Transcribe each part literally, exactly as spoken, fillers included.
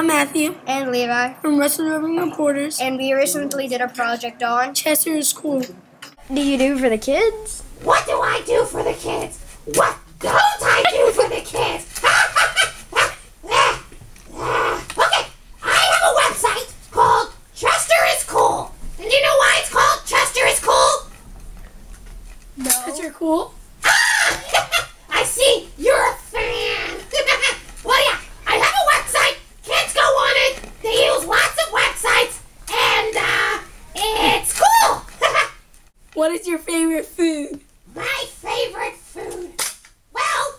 I'm Matthew. And Levi. From Roving Reporters. And we recently did a project on Chester is cool. What do you do for the kids? What do I do for the kids? What don't I do for the kids? Okay, I have a website called Chester is Cool. And do you know why it's called Chester is Cool? No. Because you're cool? I see, you're a fan. Well, yeah, I have a website. Kids go on it. They use lots of websites. And, uh, it's cool. What is your favorite food? My favorite food? Well,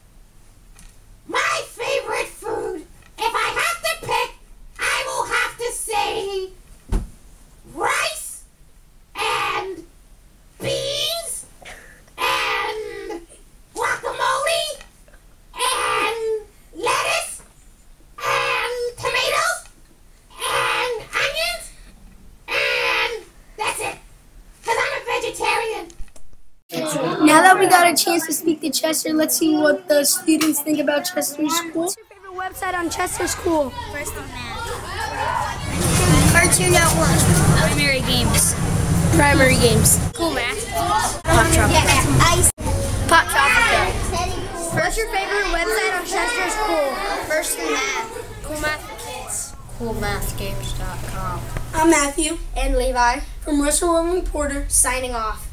my favorite food, if I have to pick, I will have to say rice and beans and guacamole and lettuce and tomatoes and onions and that's it. Because I'm a vegetarian. Now that we got a chance to speak to Chester, let's see what the students think about Chester's School. What's your favorite website on Chester's School? First and Math. Cartoon Network. Primary games. Primary games. Cool Math. Pop Tropica. Ice. Pop Tropica. What's your favorite website on Chester's School? First and Math. Cool Math for Kids. cool math games dot com. I'm Matthew. And Levi. From Roving Reporters. Signing off.